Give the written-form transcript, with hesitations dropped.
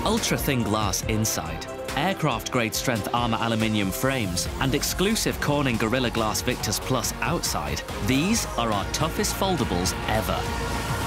ultra-thin glass inside, aircraft-grade strength armour aluminium frames, and exclusive Corning Gorilla Glass Victus Plus outside, these are our toughest foldables ever.